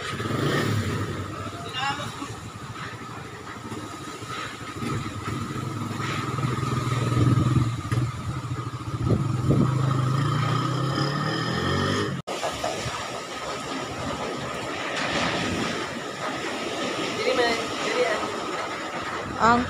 Ang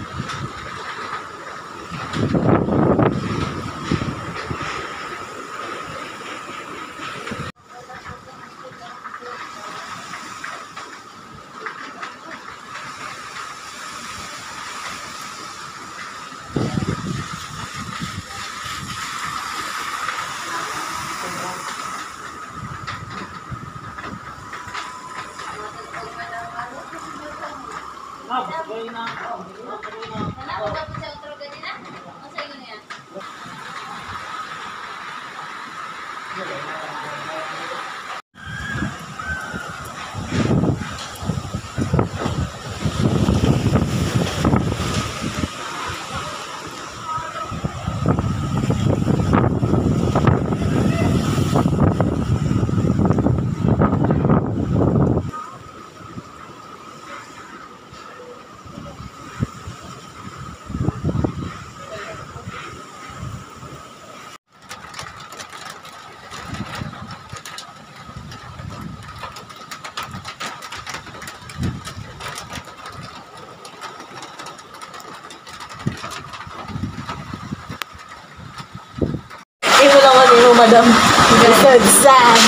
madam. Sad.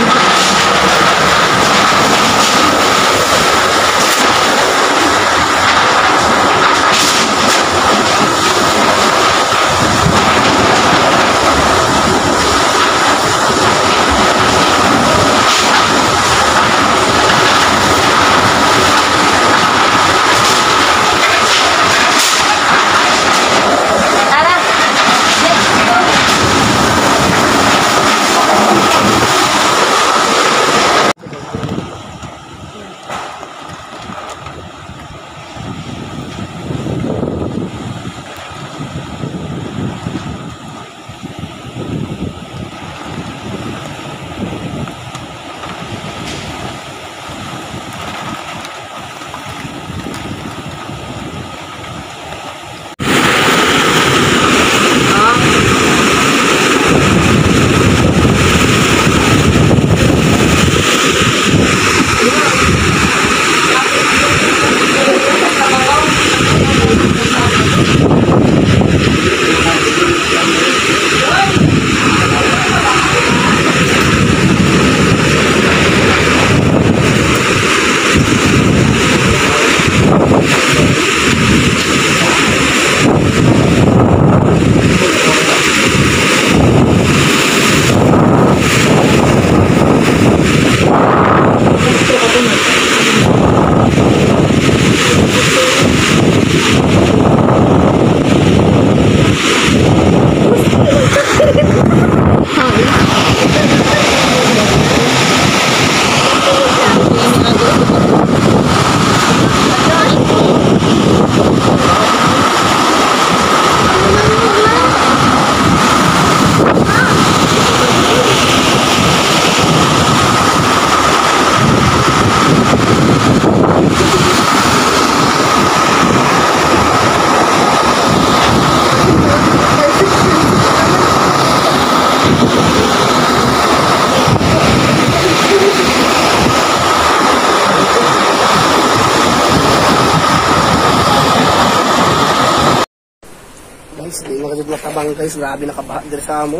Guys, hindi makagod tabang guys, grabe nakabaha dito sa amo.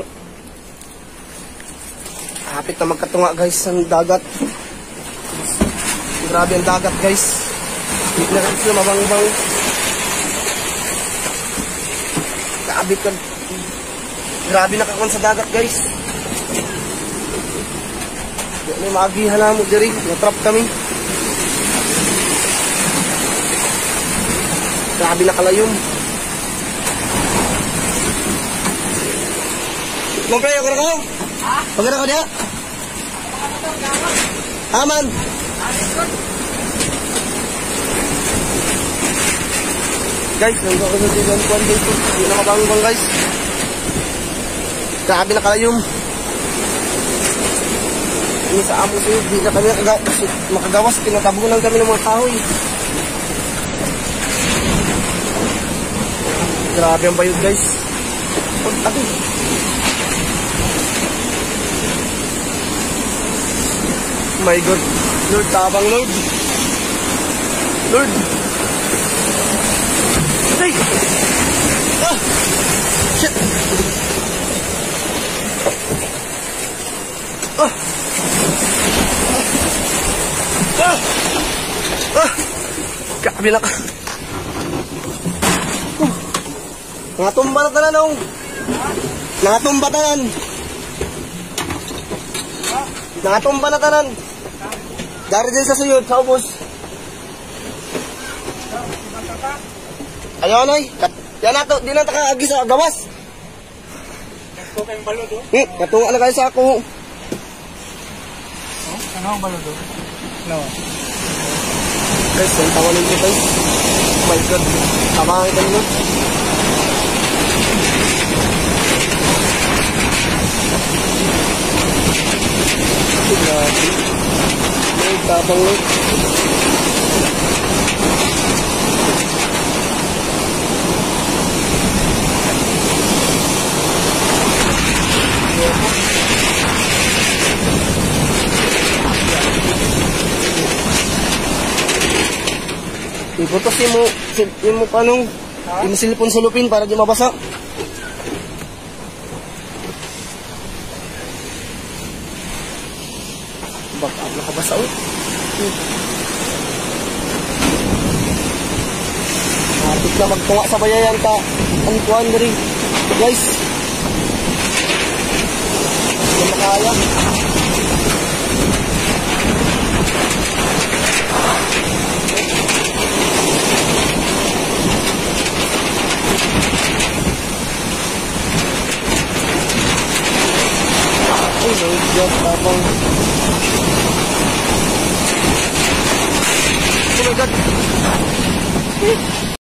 Hapit na magkatunga guys ang dagat. Grabe ang dagat guys. Hindi na guys na mabang-bang. Grabe nakakuan sa dagat guys. May maagihan na mo diri, natrap kami. Grabe nakalayom. Mongkay, okay na ko? Ha? Okay na ko niya? Aman. Guys, nandito ako sa Sigan Kwan dito. Hindi na mabang-bang guys. Grabe na kalayom. kami sa amo sa'yo. Di na kami makagawas. Tinatabunan kami ng mga kahoy. Grabe ang bayod guys. Ate. My God. Lord, tabang Lord. Lord. Hey! Ah! Shit! Ah! Ah! Ah! Kabila ka. Nangatumba na tanan, nung. Nangatumba tanan. Nangatumba na tanan. Dari din sa suyod, sa ubos. Ayaw, Noy. Yan na to, di na takaagi sa gawas. Ito kayong balo doon? Katunga na kayo sa ako. Ano ang balo doon? No. Guys, yung tawanin ko guys. Oh my God. Tamahan ka nyo. Grabe. May tabang Lord. Iputos yung mo panong yung silipon sulupin para di mabasa. Baka nakabasa o. Hapit na magtunga sa bayayan ka. Ang kuhan rin. Guys. Hindi makaya. Oh my God, tabang. Oh my God.